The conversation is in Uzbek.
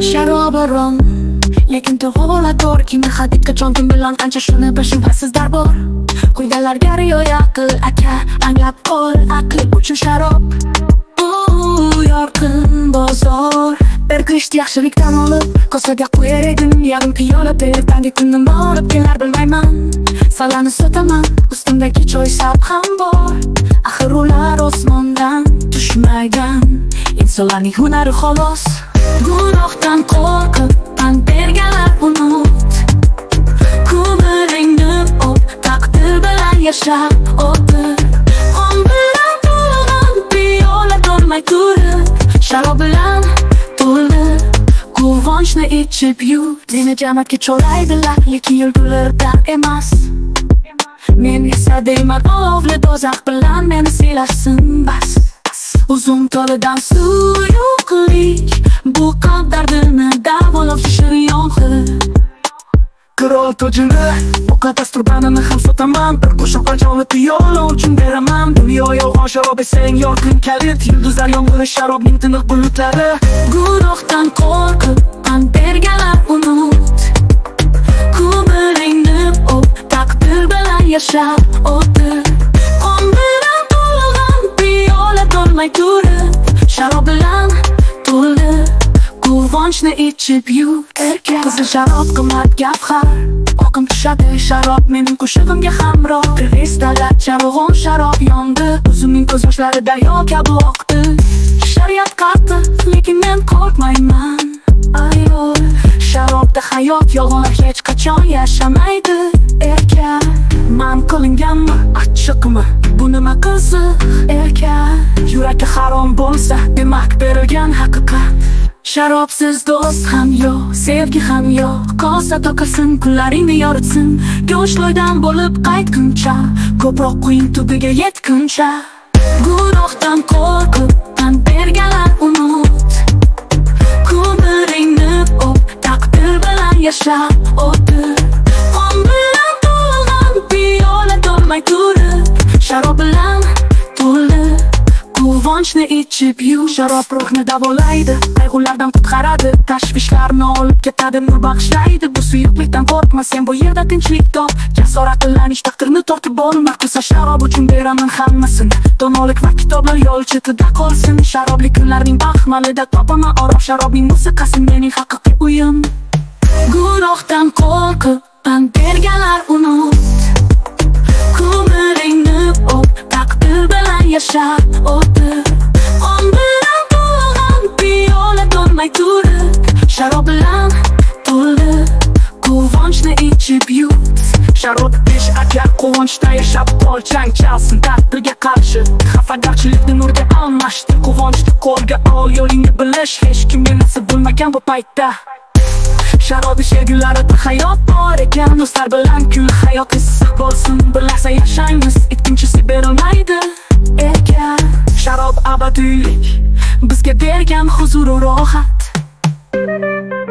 Sharob harom, lekin holat kim hadid qachon kim bilan qancha shuni shubhasiz darbor. Qoidalarga rioya qil aka, anglab qol aqli uchun sharob. Yorqin bozor, Erkak isht yaxshilikdan olib, kosaga quyar edim, yarim piyola ertangi nima olib kelar bilmayman. Sallani sotaman, ustimdagi choy sap ham bor. Axir ular osmondan tushmagan, insonlarning hunari xolos. Gunohdan qo'rqib tan berganlar unut, ko'miringni taqdir bilan yashab o'tir. Qon bilan to'lgan piyola to'lmay turib, sharob bilan to'ldi quvonchni ichib yut. Meni jamoatga cho'laydilar, lekin yurgulardan emas. Men esa deyman olovli do'zax bilan meni silasin bas. Uzun tolidan suyuqlik, bu qalb dardini davolovchi shirin yong'in. Qirol tojini, muqaddas turbanini ham sotaman. Bir qo'shiq qachonni piyola uchun beraman. Dunyo yolg'on sharob esang yorqin kalit, yulduzlar yomg'iri sharobning tiniq bulutlari. Gunohdan qo'rqib tan berganlar unut, ko'miringni taqdir bilan yashab o'tir. Qon bilan to'lgan piyola to'lmay turib, sharob bilan to'ldi quvonchni ichib yut. Erkak qizil sharob qimmat gavhar, oqim tushadi sharob mening qo'shig'imga hamroh. Kristallar chavg'on sharob yondi, o'zimning ko'z yoshlari daryo kabi oqdi. Shariat qattiq, lekin men qo'rqmayman. Ayol, sharobda hayot yolg'onlar hech qachon yashamaydi. Erkak, man qilinganmi, achchiqmi, bu nima qiziq? Erkak, yurakka harom bo'lsa, demak berilgan haqiqat. Sharobsiz do'st ham yo'q, sevgi ham yo'q. Kosa to'kilsin, kunlaringni yoritsin. Go'shtloydan bo'lib qaytguncha, ko'proq quying tubiga yetguncha. Gunohdan qo'rqib tan berganlar unut, ko'miringni taqdir bilan yashab o'tir. Qon bilan to'lgan piyola to'lmay turib, sharob bilan to'ldi quvonchni ichib yut. Sharob ruhni davolaydi, qayg'ulardan qutqaradi, tashvishlarni olib ketadi, nur bag'ishlaydi. Bu suyuqlikdan qo'rqma, sen bu yerda tinchlik top. Jasorat qilanish taqdirni tortib bo'lma. Kosa sharob uchun beraman hammasini, donolik va kitoblar yo'l chetida qolsin. Sharobli kunlarning baxmalida topaman orob, sharobning musiqasi mening haqiqiy uyim. Gunohdan qo'rqib tan berganlar unut, ko'miringni taqdir bilan yashab o'tir. Qon bilan to'lgan piyola to'lmay turib, sharob bilan to'ldi quvonchni ichib yut. Sharob ish aka, quvonchda yashab qol, jang chalsin taqdirga qarshi. Xafagarchilikni nurga almashtir, quvonchni qo'lga ol, yo'lingni bilish hech kimga nasib bo'lmagan bu paytda. Sharob sevgilarida hayot bor ekan, do'stlar bilan kul, hayot issiq bo'lsin, bir lahza yashaymiz, ikkinchisi berilmaydi. Erkak, sharob abadiylik, bizga bergan huzur va rohat.